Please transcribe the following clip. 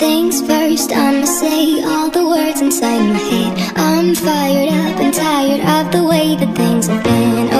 things first, I'ma say all the words inside my head. I'm fired up and tired of the way that things have been.